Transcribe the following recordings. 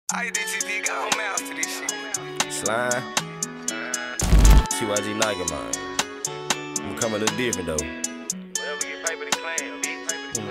IDTV got on mouse to this shit. Slime. Tyg Nike, man. I'm coming a little different though. Whatever get paper to claim, bitch.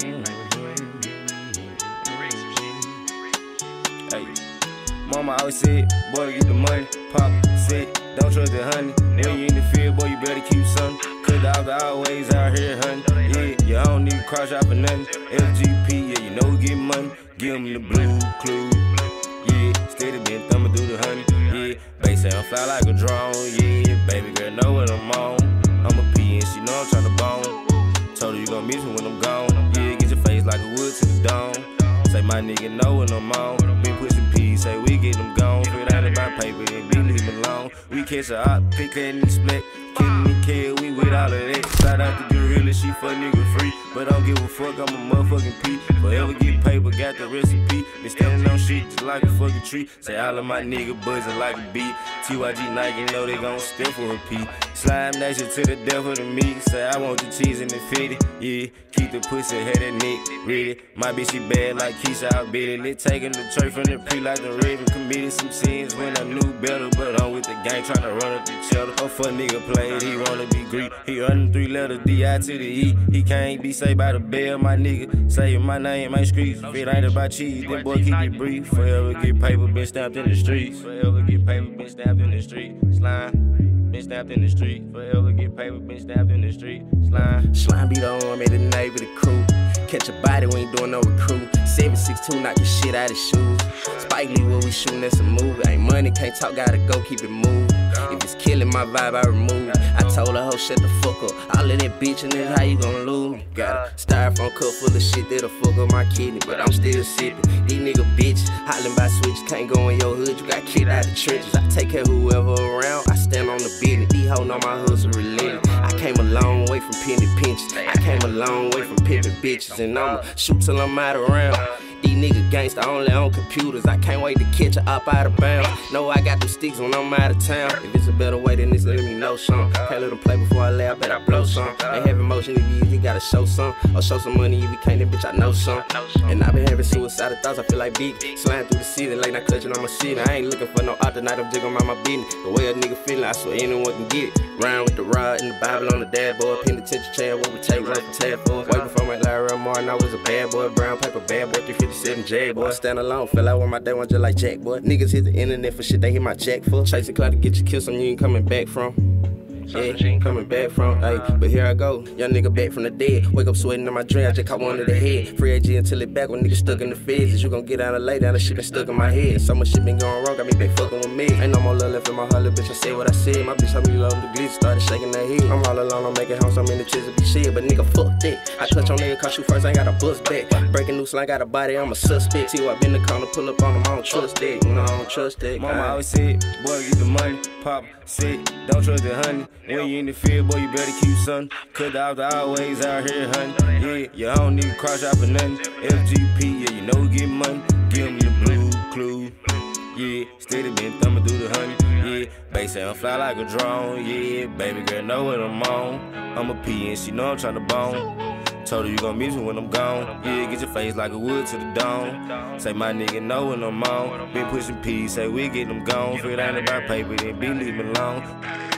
Hey, mama always said, boy, get the money. Pop said, don't trust the honey. When you in the field, boy, you better keep something. Cause the dogs always out here hunting. Yeah, you don't need to cross out for nothing. FGP, yeah, you know we get money. Give them the blue clue. Yeah, steady been thumbing through the honey. Yeah, bass sound fly like a drone. Yeah, baby girl know what I'm on. I'm a P and she know I'm tryna bone. Told her you gon' miss me when I'm gone. Yeah, get your face like a wood to the dome. Say my nigga know when I'm on. Been pushing P, say we get them gone. If it ain't about paper, then be leave me alone. We catch a hot, pick that and split. K&Kel, we with all of that. Shout out to Gorilla, she fuck nigga free. But I don't give a fuck, I'm a motherfucking P. Forever get paper, got the recipe. Been standing on shit just like a fucking tree. Say all of my nigga buzzing like a bee. Tyg Nike know they gon' step for a P. Slime Nation to the death of the meat. Say I want the cheese and the fitty. Yeah, keep the pussy head and neck ready. My bitch she bad like Keisha, I bet it. Lit taking the tray from the pre like the Raven. Committed some sins when I knew better. But I'm with the gang tryna run up the cheddar. Oh fuck nigga played, he wanna be Greek. He running 3 letters, D-I to the E. He can't be saved by the bell, my nigga. Say my name ain't streets. If it ain't about cheese, then boy keep it brief. Forever get paper, been stamped in the streets. Forever get paper, been stamped in the street. Slime, been stamped in the street. Forever get paper, been stamped in the street. Slime be the arm at the name of the crew. Catch a body, we ain't doing no recruit. 762, knock the shit out of shoes. Spike Lee, what we shooting, that's a movie. Ain't money, can't talk, gotta go, keep it moving. If it's killing my vibe, I remove it. I told her, ho, shut the fuck up. All of that bitch, and that's how you gon' lose me. Got a styrofoam cup full of shit that'll fuck up my kidney, but I'm still sipping. These nigga bitches, hollering by switches, can't go in your hood, you got kicked out the trenches. I take care of whoever around, I stand on the business. These hoes know my hustle relentless. I came a long way from penny pinches. I came a long way from pimping bitches, and I'ma shoot till I'm out around. These niggas gangsta only on computers. I can't wait to catch a up out of bounds. Know I got them sticks when I'm out of town. If it's a better way, then this let me know some. Can't let them play before I lay, I bet I blow some. Ain't having motion if you gotta show some. Or show some money if you can't, then bitch I know some. And I been having suicidal thoughts, I feel like big. Sliding through the city like not clutching on my seat. I ain't looking for no alternate, I'm jiggling on my business. The way a nigga feeling, I swear anyone can get it. Round with the rod and the Bible on the dashboard. Penitentiary chair, what we take, run for tab for. Way before my Larry Martin, I was a bad boy. Brown paper, bad boy, 357 J boy. Stand alone, fell out with my day one just like Jack boy. Niggas hit the internet for shit they hit my check for. Chasing clout to get you killed, some you ain't coming back from. Yeah, coming back from, ayy, but here I go, young nigga back from the dead. Wake up sweating in my dream, I just caught one to the head. Free AG until it back when niggas stuck in the feds. Is you gon' get out and lay down, the shit been stuck in my head. So much shit been going wrong, got me back fucking with me. Ain't no more love left in my heart, little bitch, I said what I said. My bitch helped me load the glitch, started shaking that head. I'm all alone, I'm making home, so many chicks to be shit. But nigga, fuck that. I touch on nigga, cause you first, I ain't got a bust back. Breaking new slang, got a body, I'm a suspect. See, I been the corner, pull up on them, I don't trust that. You know, I don't trust that. Mama always said, boy, get the money. Pop said, don't trust the honey. When you in the field, boy, you better keep something. Cause the dogs always out here hunting. Yeah, you don't need to cross out for nothing. FGP, yeah, you know we get money. Give me the blue clue. Yeah, steady been thumbing through the honey. Yeah, bass sound fly like a drone. Yeah, baby girl know what I'm on. I'm a P and she know I'm tryna bone. Told her you gon' miss me when I'm gone. Yeah, get your face like a wood to the dome. Say my nigga know when I'm on. Been pushing P, say we get them gone. If it ain't about paper, then be leave me alone.